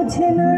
বোঝে না।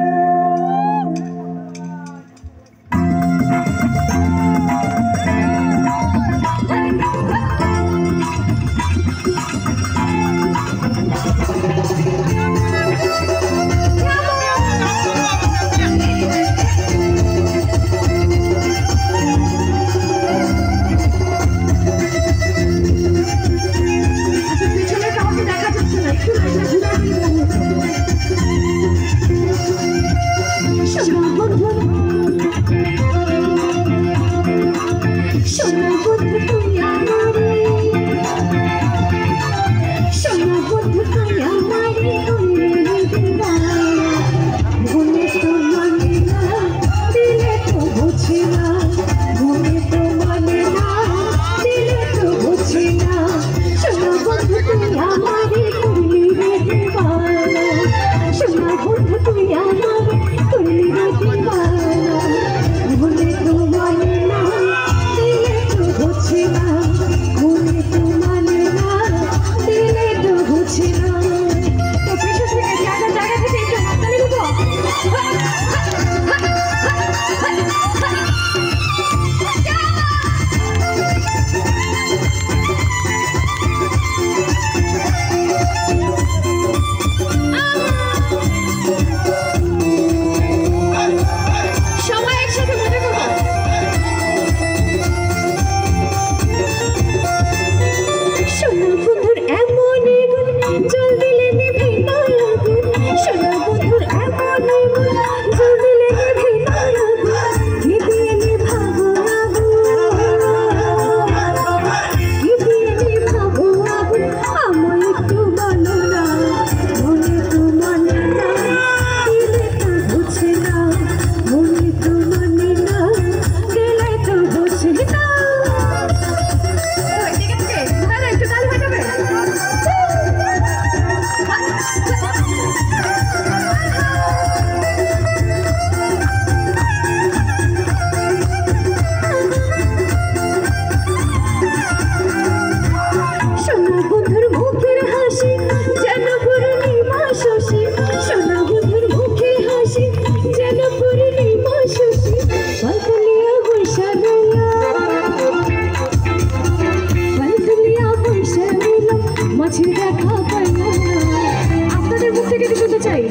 আপনাদের মুখ থেকে শুনতে চাই,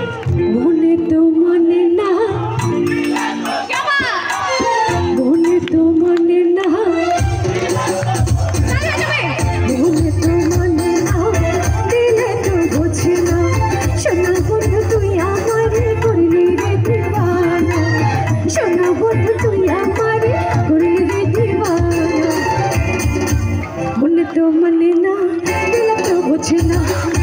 মনে তো মনে না, মনে তো মনে না, মনে তো মনে না, দিলে তো বোঝে না, সোনা বন্ধু তুই আমারে করলি রে দিওয়ানা, সোনা বন্ধু তুই আমারে করলি রে দিওয়ানা, মনে তো মনে না, দিলে তো বোঝে না।